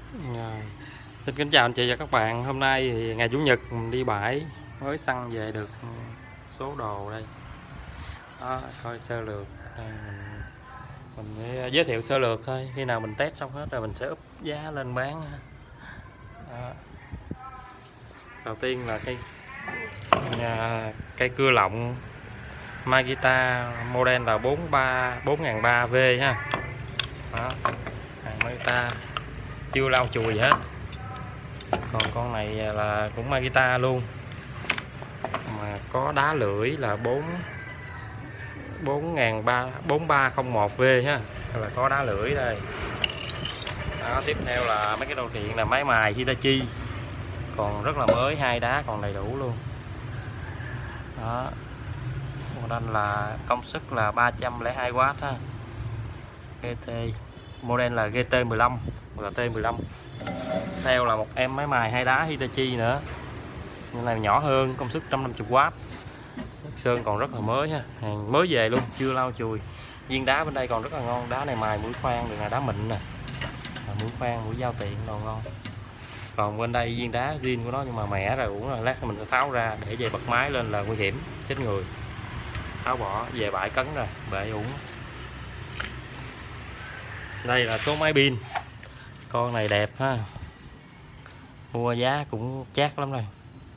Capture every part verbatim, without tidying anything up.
Rồi. Xin kính chào anh chị và các bạn. Hôm nay thì ngày Chủ nhật mình đi bãi mới săn về được số đồ đây. Đó, coi sơ lược. Đây, mình, mình giới thiệu sơ lược thôi. Khi nào mình test xong hết rồi mình sẽ up giá lên bán. Đó. Đầu tiên là cây cây cưa lọng Makita model là bốn ba bốn nghìn ba trăm V ha. Đó. Hàng Makita chưa lau chùi gì hết. Còn con này là cũng Makita luôn, mà có đá lưỡi là bốn bốn nghìn ba trăm một V ha, là có đá lưỡi đây. Đó, tiếp theo là mấy cái đồ điện là máy mài Hitachi, còn rất là mới, hai đá còn đầy đủ luôn. Đó, model là công suất là ba trăm lẻ hai oát ha. giê tê model là giê tê mười lăm và T mười lăm. Theo là một em máy mài hai đá Hitachi nữa, nhưng này nhỏ hơn, công suất một trăm năm mươi oát. Sơn còn rất là mới ha, hàng mới về luôn, chưa lau chùi. Viên đá bên đây còn rất là ngon, đá này mài mũi khoan được, là đá mịn nè, mũi khoan, mũi dao tiện đồ ngon. Còn bên đây viên đá zin của nó nhưng mà mẻ rồi, uổng rồi, lát mình sẽ tháo ra để về bật máy lên là nguy hiểm chết người. Tháo bỏ về bãi cấn rồi, bể uổng. Đây là số máy pin, con này đẹp ha, mua giá cũng chát lắm rồi.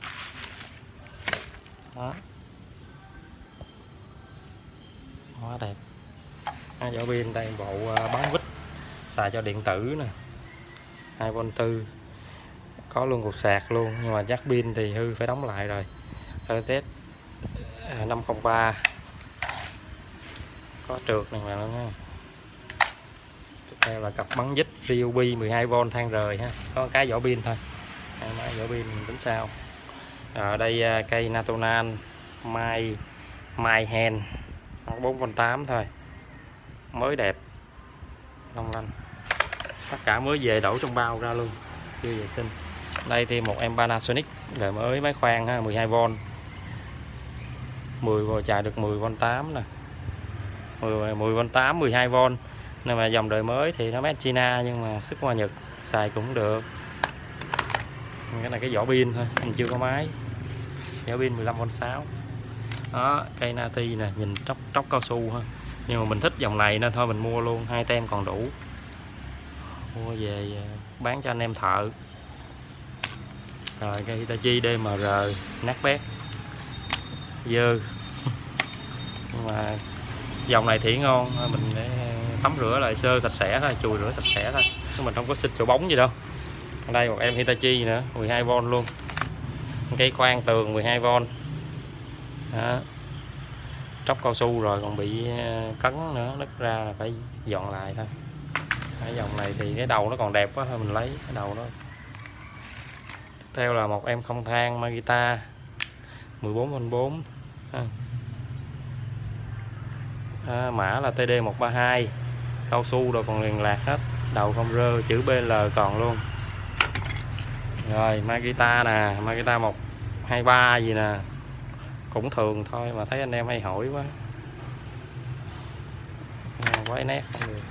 Đó, quá đẹp. À, vỏ pin đây, bộ bán vít xài cho điện tử nè, hai vôn tư, có luôn cục sạc luôn, nhưng mà chắc pin thì hư phải đóng lại rồi. rờ tét năm không ba, có trượt này mà nó. Tiếp theo là cặp bắn vít Ryobi mười hai vôn than rời ha, có cái vỏ pin thôi, hai máy vỏ pin mình tính sao. Ở đây cây Natonan Mai Mai Hen bốn vôn tám thôi, mới đẹp, long lanh, tất cả mới về đổ trong bao ra luôn, chưa vệ sinh. Đây thì một em Panasonic đời mới, máy khoan ha, mười hai vôn, mười chài được mười vôn tám nè, mười vôn tám, mười hai vôn. Nên mà dòng đời mới thì nó made China nhưng mà xuất qua Nhật, xài cũng được. Cái này cái vỏ pin thôi, mình chưa có máy. Vỏ pin mười lăm vôn sáu. Đó, cây Nati nè, nhìn tróc tróc cao su ha. Nhưng mà mình thích dòng này nên thôi mình mua luôn, hai tem còn đủ. Mua về bán cho anh em thợ. Rồi cây Hitachi đê em rờ nát bét, dơ. Nhưng mà dòng này thì ngon, mình để tắm rửa lại sơ sạch sẽ thôi, chùi rửa sạch sẽ thôi, chứ mình không có xịt chỗ bóng gì đâu. Ở đây một em Hitachi nữa, mười hai vôn luôn, cây khoan tường mười hai vôn. Đó, tróc cao su rồi còn bị cấn nữa, nứt ra là phải dọn lại thôi. Cái dòng này thì cái đầu nó còn đẹp quá thôi, mình lấy cái đầu đó. Tiếp theo là một em không than Makita mười bốn vôn bốn. À, mã là T D một ba hai, cao su rồi còn liền lạc hết, đầu không rơ, chữ B L còn luôn. Rồi Makita nè, Makita một hai ba gì nè, cũng thường thôi mà thấy anh em hay hỏi quá. À, quái nét không được.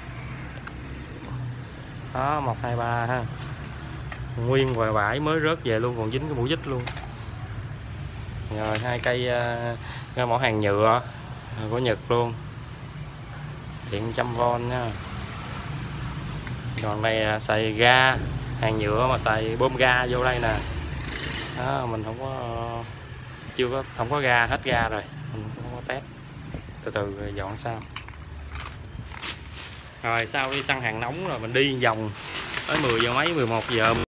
Đó, một hai ba ha, nguyên ngoài bãi mới rớt về luôn, còn dính cái mũi vít luôn. Rồi hai cây uh, mỏ hàng nhựa của Nhật luôn, điện một trăm vôn nha. Còn này xài ga hàng nhựa mà xài bơm ga vô đây nè. Đó, mình không có chưa có không có ga, hết ga rồi, mình không có test, từ từ rồi dọn sao. Rồi sau đi săn hàng nóng rồi mình đi vòng tới mười giờ mấy, mười một giờ